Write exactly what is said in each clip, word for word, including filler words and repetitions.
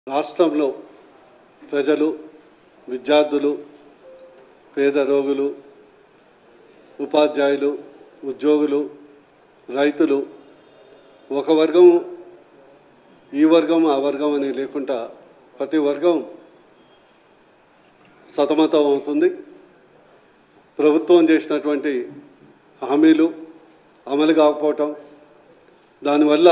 రాష్ట్రంలో ప్రజలు, విద్యార్థులు, పేద రోగులు, ఉపాధ్యాయులు, ఉద్యోగులు, రైతులు ఒక వర్గం ఈ వర్గం ఆ వర్గం అని లేకుండా ప్రతి వర్గం సతమతం అవుతుంది. ప్రభుత్వం చేసినటువంటి హామీలు అమలు కాకపోవటం, దానివల్ల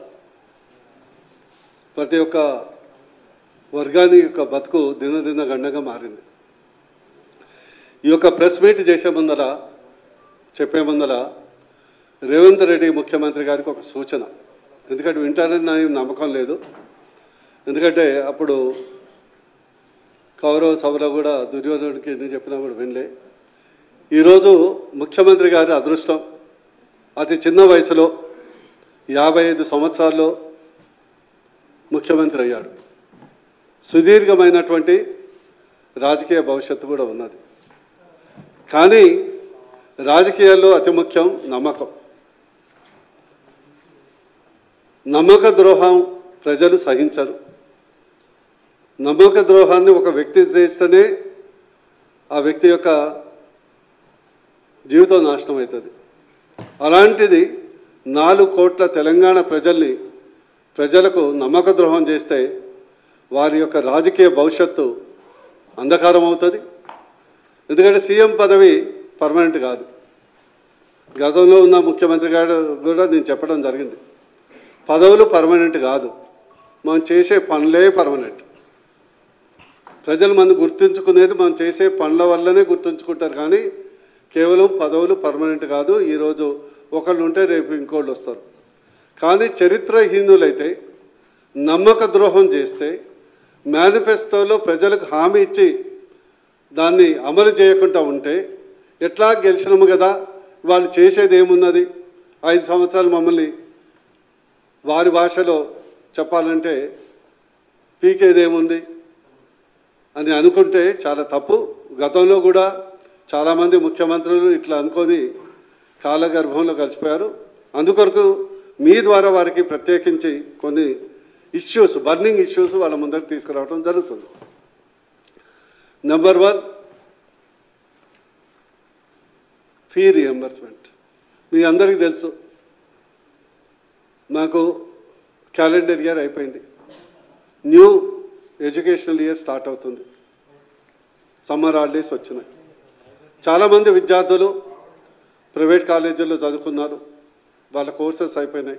ప్రతి ఒక్క వర్గాని యొక్క బతుకు దినదిన గండంగా మారింది. ఈ యొక్క ప్రెస్ మీట్ చేసే ముందర చెప్పే ముందర రేవంత్ రెడ్డి ముఖ్యమంత్రి గారికి ఒక సూచన, ఎందుకంటే వింటారని నాకు నమ్మకం లేదు. ఎందుకంటే అప్పుడు కౌరవ సభలో కూడా దుర్యోధనుడికి ఎన్ని చెప్పినా కూడా వినలే. ఈరోజు ముఖ్యమంత్రి గారి అదృష్టం, అతి చిన్న వయసులో యాభై ఐదు సంవత్సరాల్లో ముఖ్యమంత్రి అయ్యాడు. సుదీర్ఘమైనటువంటి రాజకీయ భవిష్యత్తు కూడా ఉన్నది. కానీ రాజకీయాల్లో అతి ముఖ్యం నమ్మకం. నమ్మక ద్రోహం ప్రజలు సహించరు. నమ్మక ద్రోహాన్ని ఒక వ్యక్తి చేస్తేనే ఆ వ్యక్తి యొక్క జీవితం నాశనం అవుతుంది. అలాంటిది నాలుగు కోట్ల తెలంగాణ ప్రజల్ని ప్రజలకు నమ్మక ద్రోహం చేస్తే వారి యొక్క రాజకీయ భవిష్యత్తు అంధకారం అవుతుంది. ఎందుకంటే సీఎం పదవి పర్మనెంట్ కాదు. గతంలో ఉన్న ముఖ్యమంత్రి గారు కూడా నేను చెప్పడం జరిగింది, పదవులు పర్మనెంట్ కాదు, మనం చేసే పనులే పర్మనెంట్. ప్రజలు మనం గుర్తుంచుకునేది మనం చేసే పనుల వల్లనే గుర్తుంచుకుంటారు, కానీ కేవలం పదవులు పర్మనెంట్ కాదు. ఈరోజు ఒకళ్ళు ఉంటే రేపు ఇంకోళ్ళు వస్తారు. కానీ చరిత్రహీనులైతే, నమ్మక ద్రోహం చేస్తే, మేనిఫెస్టోలో ప్రజలకు హామీ ఇచ్చి దాన్ని అమలు చేయకుండా ఉంటే ఎట్లా గెలిచినాము కదా, వాళ్ళు చేసేది ఏమున్నది, ఐదు సంవత్సరాలు మమ్మల్ని వారి భాషలో చెప్పాలంటే పీకేదేముంది అని అనుకుంటే చాలా తప్పు. గతంలో కూడా చాలామంది ముఖ్యమంత్రులు ఇట్లా అనుకొని కాలగర్భంలో కలిసిపోయారు. అందుకొరకు మీ ద్వారా వారికి ప్రత్యేకించి కొన్ని ఇష్యూస్, బర్నింగ్ ఇష్యూస్ వాళ్ళ ముందరికి తీసుకురావడం జరుగుతుంది. Number one, fee reimbursement. మీ అందరికీ తెలుసు, మాకు క్యాలెండర్ ఇయర్ అయిపోయింది, న్యూ ఎడ్యుకేషనల్ ఇయర్ స్టార్ట్ అవుతుంది. సమ్మర్ హాలిడేస్ వచ్చినాయి. చాలామంది విద్యార్థులు ప్రైవేట్ కాలేజీల్లో చదువుకున్నారు, వాళ్ళ కోర్సెస్ అయిపోయినాయి,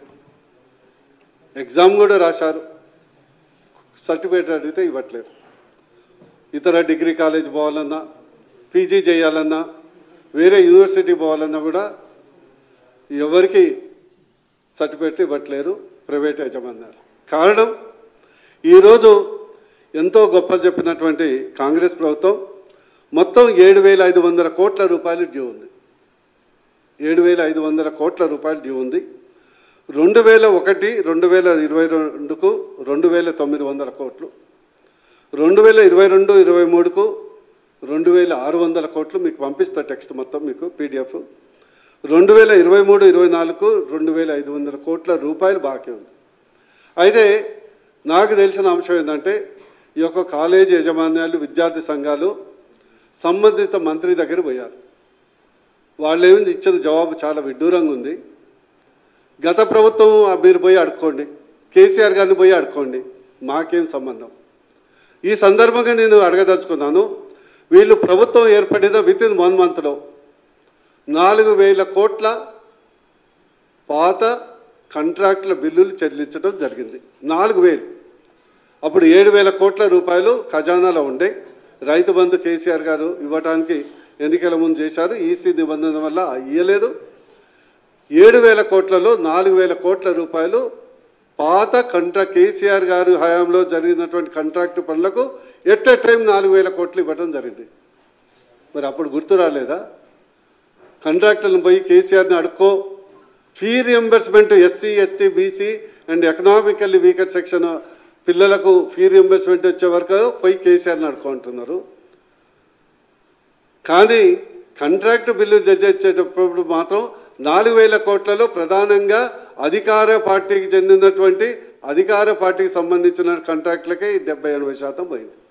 ఎగ్జామ్ కూడా రాశారు, సర్టిఫికేట్ అడిగితే ఇవ్వట్లేదు. ఇతర డిగ్రీ కాలేజ్ పోవాలన్నా, పీజీ చేయాలన్నా, వేరే యూనివర్సిటీ పోవాలన్నా కూడా ఎవరికి సర్టిఫికేట్ ఇవ్వట్లేరు ప్రైవేట్ యజమానులు. కారణం, ఈరోజు ఎంతో గొప్ప చెప్పినటువంటి కాంగ్రెస్ ప్రభుత్వం మొత్తం ఏడు వేల ఐదు వందల కోట్ల రూపాయలు డ్యూ ఉంది. ఏడు వేల ఐదు వందల కోట్ల రూపాయలు డ్యూ ఉంది. రెండు వేల ఒకటి రెండు వేల ఇరవై రెండుకు రెండు వేల తొమ్మిది వందల కోట్లు, రెండు వేల ఇరవై రెండు ఇరవై మూడుకు రెండు వేల ఆరు వందల కోట్లు. మీకు పంపిస్తా టెక్స్ట్ మొత్తం మీకు పీడిఎఫ్. రెండు వేల ఇరవై మూడు ఇరవై నాలుగుకు రెండు వేల ఐదు వందల కోట్ల రూపాయలు బాకీ ఉంది. అయితే నాకు తెలిసిన అంశం ఏంటంటే, ఈ యొక్క కాలేజీ యాజమాన్యాలు, విద్యార్థి సంఘాలు సంబంధిత మంత్రి దగ్గర పోయారు. వాళ్ళు ఏమి ఇచ్చిన జవాబు చాలా విడ్డూరంగా ఉంది. గత ప్రభుత్వం మీరు పోయి అడుక్కోండి, కేసీఆర్ గారిని పోయి అడుక్కోండి, మాకేం సంబంధం. ఈ సందర్భంగా నేను అడగదలుచుకున్నాను, వీళ్ళు ప్రభుత్వం ఏర్పడిన విత్ ఇన్ వన్ మంత్లో నాలుగు వేల కోట్ల పాత కాంట్రాక్టుల బిల్లులు చెల్లించడం జరిగింది. నాలుగు వేలు అప్పుడు ఏడు వేల కోట్ల రూపాయలు ఖజానాలో ఉండే. రైతు బంధు కేసీఆర్ గారు ఇవ్వడానికి ఎన్నికల ముందు చేశారు, ఈసీ నిబంధన వల్ల ఇవ్వలేదు. ఏడు వేల కోట్లలో నాలుగు వేల కోట్ల రూపాయలు పాత కాంట్రాక్ట్, కేసీఆర్ గారు హయాంలో జరిగినటువంటి కాంట్రాక్టు పనులకు ఎట్ ఎ టైం నాలుగు వేల కోట్లు ఇవ్వడం జరిగింది. మరి అప్పుడు గుర్తు రాలేదా? కాంట్రాక్టులను పోయి కేసీఆర్ని అడుక్కో, fee reimbursement SC ST BC and economically weaker section పిల్లలకు ఫీ రియంబర్స్మెంట్ వచ్చే వరకు పోయి కేసీఆర్ని అడుక్కుంటున్నారు. కానీ కాంట్రాక్టు బిల్లు తెచ్చేటప్పుడు మాత్రం నాలుగు వేల కోట్లలో ప్రధానంగా అధికార పార్టీకి చెందినటువంటి అధికార పార్టీకి సంబంధించిన కాంట్రాక్టులకే డెబ్బై ఎనభై శాతం పోయింది.